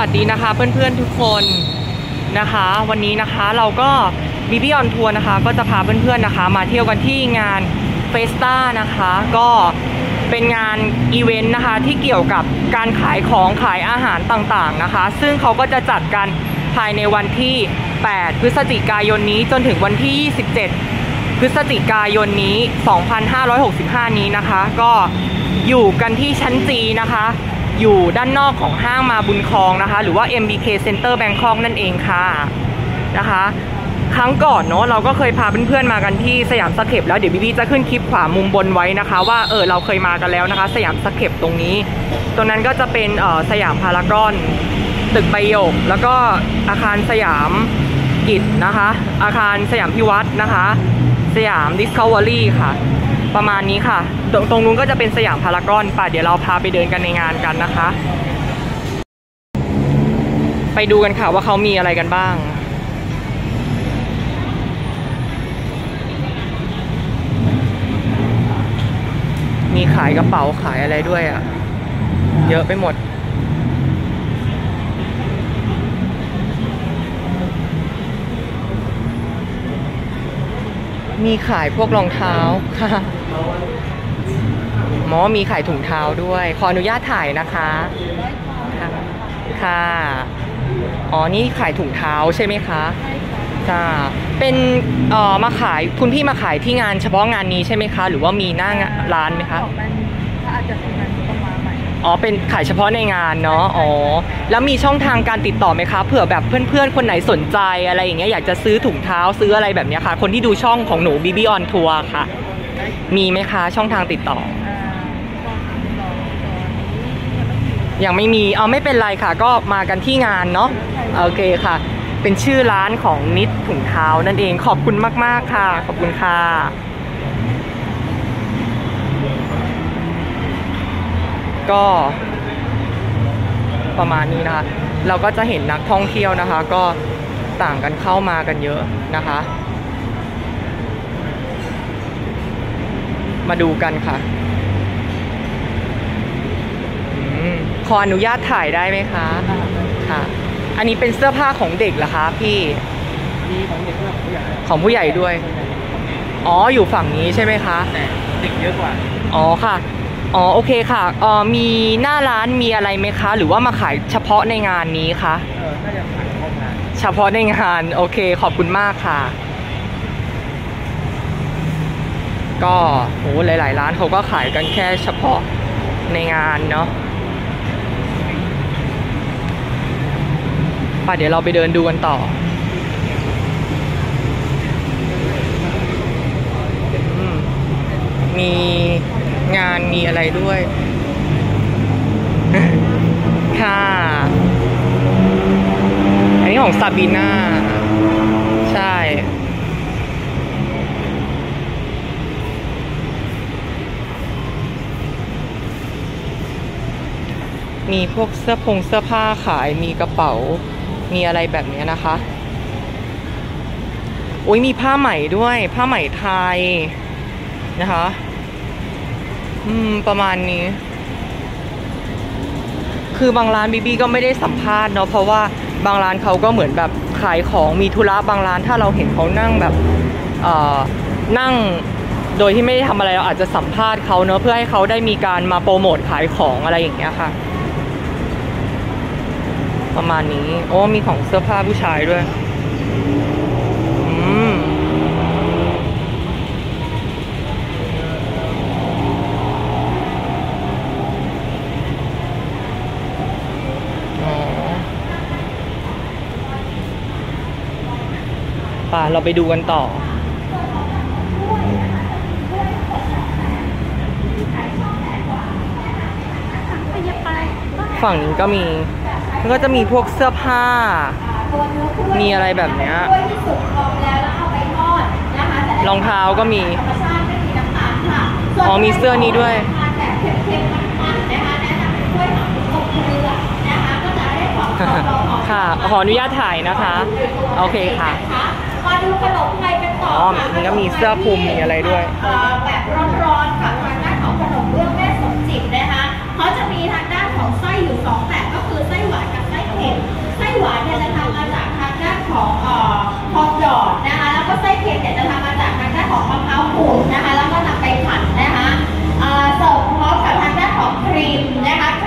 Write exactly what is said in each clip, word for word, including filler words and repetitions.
วัสดีนะคะเพื่อนๆทุกคนนะคะวันนี้นะคะเราก็บีบีออนทัวร์นะคะก็จะพาเพื่อนๆนะคะมาเที่ยวกันที่งานเฟสต้านะคะก็เป็นงานอีเวนต์นะคะที่เกี่ยวกับการขายของขายอาหารต่างๆนะคะซึ่งเขาก็จะจัดกันภายในวันที่แปดพฤศจิกายนนี้จนถึงวันที่ยี่สิบเจ็ดพฤศจิกายนนี้สองพันห้าร้อยหกสิบห้านี้นะคะก็อยู่กันที่ชั้นจีนะคะอยู่ด้านนอกของห้างมาบุญครองนะคะหรือว่า เอ็ม บี เค Center Bangkok นั่นเองค่ะนะคะครั้งก่อนเนาะเราก็เคยพาเพื่อนๆมากันที่สยามสเคปแล้วเดี๋ยวบีบีจะขึ้นคลิปขวามุมบนไว้นะคะว่าเออเราเคยมากันแล้วนะคะสยามสเคปตรงนี้ตรงนั้นก็จะเป็นเอ่อสยามพารากอนตึกใบหยกแล้วก็อาคารสยามกิจนะคะอาคารสยามพิวัตรนะคะสยามดิสคัฟเวอรี่ค่ะประมาณนี้ค่ะตรงตรงนู้นก็จะเป็นสยามพารากอนป่ะเดี๋ยวเราพาไปเดินกันในงานกันนะคะไปดูกันค่ะว่าเขามีอะไรกันบ้างมีขายกระเป๋าขายอะไรด้วยอ่ะเยอะไปหมดมีขายพวกรองเท้าค่ะหมอมีขายถุงเท้าด้วยขออนุญาตถ่ายนะคะค่ะค่ะอ๋อนี่ขายถุงเท้าใช่ไหมคะจ้าเป็นเอ่อมาขายคุณพี่มาขายที่งานเฉพาะงานนี้ใช่ไหมคะหรือว่ามีหน้าร้านไหมคะถ้าอาจจะเป็นงานต้องมาใหม่อ๋อเป็นขายเฉพาะในงานเนาะอ๋อแล้วมีช่องทางการติดต่อไหมคะเผื่อแบบเพื่อนๆคนไหนสนใจอะไรอย่างเงี้ยอยากจะซื้อถุงเท้าซื้ออะไรแบบนี้ค่ะคนที่ดูช่องของหนู บี บี On Tour ค่ะมีไหมคะช่องทางติดต่อยังไม่มีเอาไม่เป็นไรค่ะก็มากันที่งานเนาะโอเคค่ะเป็นชื่อร้านของนิดถุงเท้านั่นเองขอบคุณมากๆค่ะขอบคุณค่ะก็ประมาณนี้นะคะเราก็จะเห็นนักท่องเที่ยวนะคะก็ต่างกันเข้ามากันเยอะนะคะมาดูกันค่ะขออนุญาตถ่ายได้ไหมคะค่ะอันนี้เป็นเสื้อผ้าของเด็กเหรอคะพี่มีของเด็กด้วยของผู้ใหญ่ของผู้ใหญ่ด้วยอ๋ออยู่ฝั่งนี้ใช่ไหมคะแต่เด็กเยอะกว่าอ๋อค่ะอ๋อโอเคค่ะเอ่อมีหน้าร้านมีอะไรไหมคะหรือว่ามาขายเฉพาะในงานนี้คะเออน่าจะขายเฉพาะงานเฉพาะในงานโอเคขอบคุณมากค่ะก็โหหลายๆร้านเขาก็ขายกันแค่เฉพาะในงานเนาะป่ะเดี๋ยวเราไปเดินดูกันต่อมีงานมีอะไรด้วยค่ะอันนี้ของซาบีน่าใช่มีพวกเสื้อผงเสื้อผ้าขายมีกระเป๋ามีอะไรแบบนี้นะคะโอ้ยมีผ้าไหมด้วยผ้าไหมไทยนะคะอืมประมาณนี้คือบางร้านบีบีก็ไม่ได้สัมภาษณ์เนาะเพราะว่าบางร้านเขาก็เหมือนแบบขายของมีธุระบางร้านถ้าเราเห็นเขานั่งแบบเอ่อนั่งโดยที่ไม่ได้ทำอะไรเราอาจจะสัมภาษณ์เขาเนาะเพื่อให้เขาได้มีการมาโปรโมทขายของอะไรอย่างเงี้ยค่ะประมาณนี้โอ้มีของเสื้อผ้าผู้ชายด้วยอืมอ๋อป่ะเราไปดูกันต่อฝั่งนี้ก็มีมันก็จะมีพวกเสื้อผ้ามีอะไรแบบเนี้ยรองเท้าก็มีอ๋อมีเสื้อนี้ด้วยค่ะขออนุญาตถ่ายนะคะโอเคค่ะมาดูขนมไทยกันต่ออ๋อมันก็มีเสื้อคลุมมีอะไรด้วยแบบร้อนๆค่ะทางด้านของขนมเบื้องแม่สมจิตนะคะเขาจะมีทางด้านของไส้อยู่สองแบบก็คือไส้หวานกับไส้เค็ม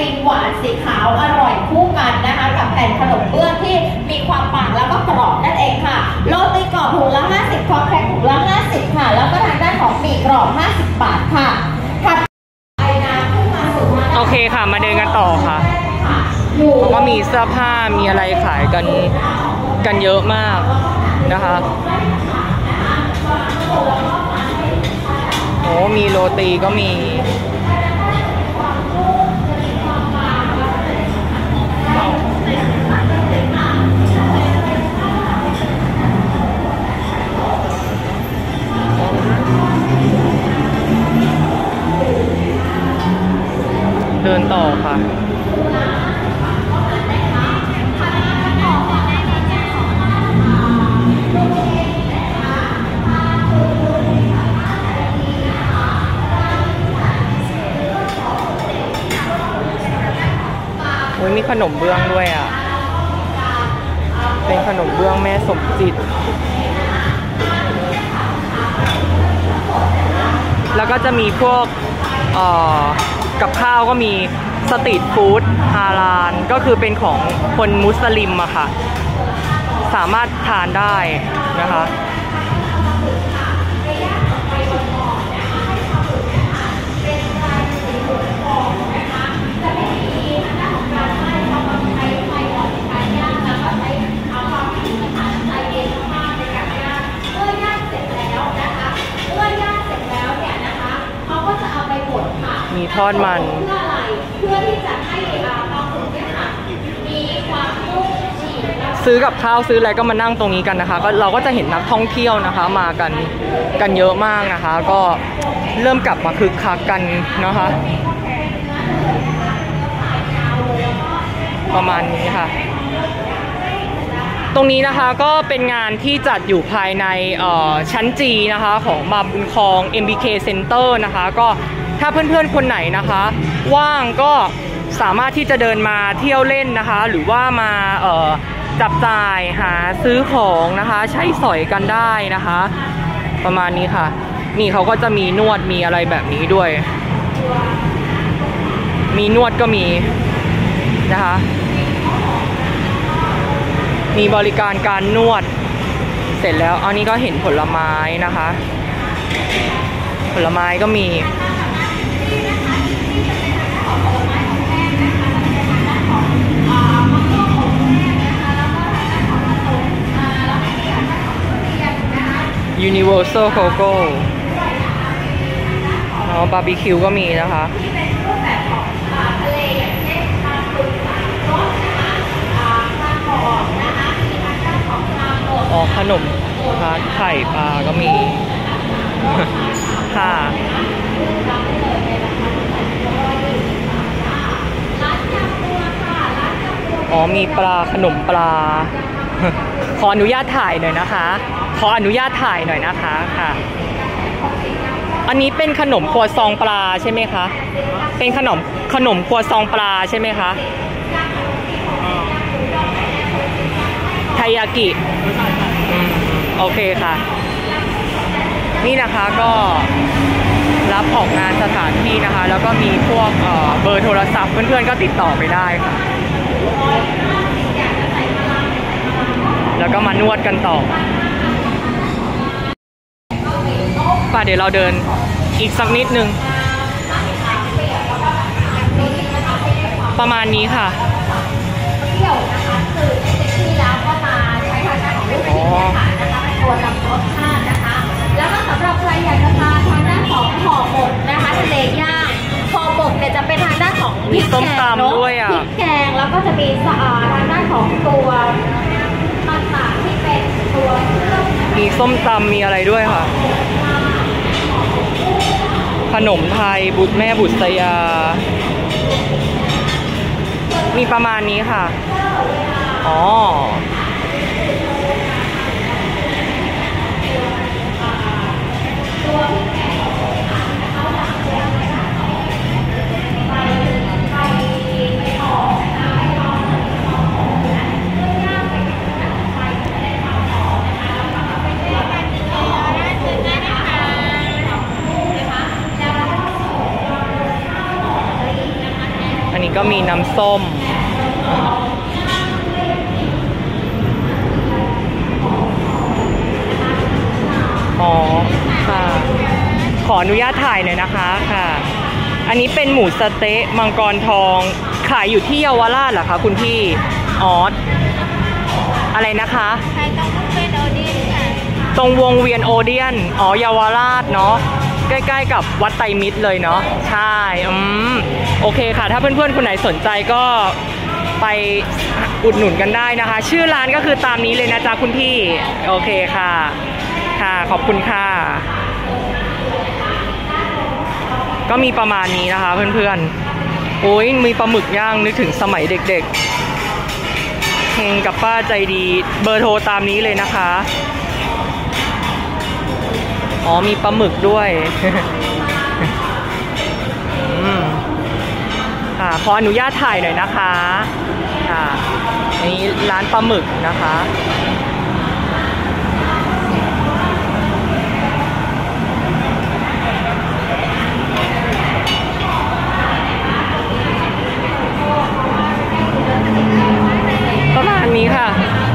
รีมหวานสีขาวอร่อยคู่กันนะคะกับแผ่นขนมเบื้องที่มีความปังแล้วก็กรอบนั่นเองค่ะโรตีกรอบถุงละห้าสิบคอแคร์ถุงละห้าสิบค่ะแล้วก็ทางด้านของหมี่กรอบห้าสิบบาทค่ะโอเคค่ะมาเดินกันต่อค่ะแล้วก็มีเสื้อผ้ามีอะไรขายกันกันเยอะมากนะคะโอ้มีโรตีก็มีเดินต่อค่ะโอ้ยมีขนมเบื้องด้วยอ่ะเป็นขนมเบื้องแม่สมจิตแล้วก็จะมีพวกเอ่อกับข้าวก็มีสตรีทฟู้ดฮาลาลก็คือเป็นของคนมุสลิมอะค่ะสามารถทานได้นะคะมีทอดมันซื้อกับข้าวซื้ออะไรก็มานั่งตรงนี้กันนะคะก็เราก็จะเห็นนักท่องเที่ยวนะคะมากันกันเยอะมากนะคะก็เริ่มกลับมาคึกคักกันนะคะประมาณนี้ค่ะตรงนี้นะคะก็เป็นงานที่จัดอยู่ภายในชั้นจีนะคะของบางบุญครอง เอ็ม บี เค Center นะคะก็ถ้าเพื่อนๆคนไหนนะคะว่างก็สามารถที่จะเดินมาเที่ยวเล่นนะคะหรือว่ามาเอ่อจับจ่ายหาซื้อของนะคะใช้สอยกันได้นะคะประมาณนี้ค่ะนี่เขาก็จะมีนวดมีอะไรแบบนี้ด้วยมีนวดก็มีนะคะมีบริการการนวดเสร็จแล้วอันนี้ก็เห็นผลไม้นะคะผลไม้ก็มีUniversal Coco อ๋อบาร์บีคิวก็มีนะคะอ๋อขนมทาร์ตไข่ปลาก็มีค่ะอ๋อมีปลาขนมปลาขออนุญาตถ่ายหน่อยนะคะขออนุญาตถ่ายหน่อยนะคะค่ะอันนี้เป็นขนมครัวซองปลาใช่ไหมคะเป็นขนมขนมครัวซองปลาใช่ไหมคะไทยากิโอเคค่ะนี่นะคะก็รับออกงานสถานที่นะคะแล้วก็มีพวกเอ่อเบอร์โทรศัพท์เพื่อนๆก็ติดต่อไปได้ค่ะแล้วก็มานวดกันต่อป่ะเดี๋ยวเราเดินอีกสักนิดนึงประมาณนี้ค่ะเที่ยวนะคะคือที่แล้วก็มาใช้ทางด้านของวิทยาศาสตร์นะคะเป็นตัวจำรสชาตินะคะแล้วก็สำหรับใครอยากจะทานทางด้านของห่อหมกนะคะทะเลย่างห่อหมกเนี่ยจะเป็นทางด้านของพริกแกงเนาะพริกแกงแล้วก็จะมีทางด้านของตัวต่างๆที่เป็นตัวมีส้มตำมีอะไรด้วยค่ะขนมไทยบุตรแม่บุตรยามีประมาณนี้ค่ะอ๋อนี้ก็มีน้ำส้มอ๋อค่ะขออนุญาตถ่ายหน่อยนะคะค่ะอันนี้เป็นหมูสะเต๊ะมังกรทองขายอยู่ที่เยาวราชเหรอคะคุณพี่อ๋ออะไรนะคะใครต้องเป็นโอเดียนค่ะตรงวงเวียนโอเดียนอ๋อเยาวราชเนาะใกล้ๆกับวัดไตรมิตรเลยเนาะใช่อืมโอเคค่ะถ้าเพื่อนๆคนไหนสนใจก็ไปอุดหนุนกันได้นะคะชื่อร้านก็คือตามนี้เลยนะจ๊ะคุณพี่โอเคค่ะค่ะขอบคุณค่ะก็มีประมาณนี้นะคะเพื่อนๆโอ้ยมีปลาหมึกย่างนึกถึงสมัยเด็กๆเฮงกับป้าใจดีเบอร์โทรตามนี้เลยนะคะอ๋อมีปลาหมึกด้วย ค่ะขออนุญาตถ่ายหน่อยนะคะค่ะอันนี้ร้านปลาหมึกนะคะประมาณนี้ค่ะ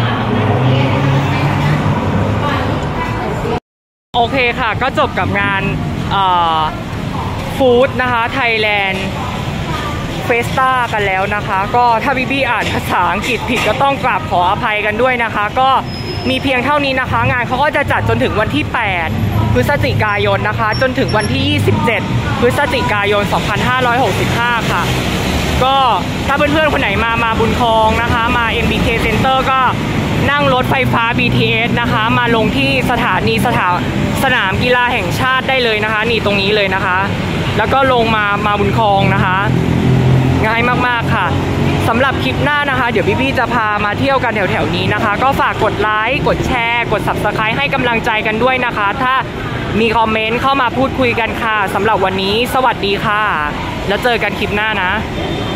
โอเคค่ะก็จบกับงานฟู้ดนะคะไทยแลนด์เฟสต้ากันแล้วนะคะก็ถ้าบีบี้อ่านภาษาอังกฤษผิดก็ต้องกราบขออภัยกันด้วยนะคะก็มีเพียงเท่านี้นะคะงานเขาก็จะจัดจนถึงวันที่แปดพฤศจิกายนนะคะจนถึงวันที่ยี่สิบเจ็ดพฤศจิกายนสองพันห้าร้อยหกสิบห้าค่ะก็ถ้าเพื่อนๆคนไหนมามาบุญครองนะคะมา เอ็ม บี เค Center ก็นั่งรถไฟฟ้า บี ที เอส นะคะมาลงที่สถานีสถาสนามกีฬาแห่งชาติได้เลยนะคะนี่ตรงนี้เลยนะคะแล้วก็ลงมามาบุญครองนะคะง่ายมากๆค่ะสำหรับคลิปหน้านะคะเดี๋ยวพี่พี่จะพามาเที่ยวกันแถวๆนี้นะคะก็ฝากกดไลค์กดแชร์กด ซับสไครบ์ ให้กำลังใจกันด้วยนะคะถ้ามีคอมเมนต์เข้ามาพูดคุยกันค่ะสำหรับวันนี้สวัสดีค่ะแล้วเจอกันคลิปหน้านะ